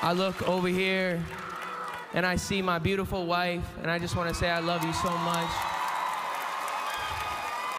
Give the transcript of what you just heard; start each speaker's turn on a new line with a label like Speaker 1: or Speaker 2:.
Speaker 1: I look over here and I see my beautiful wife, and I just want to say I love you so much.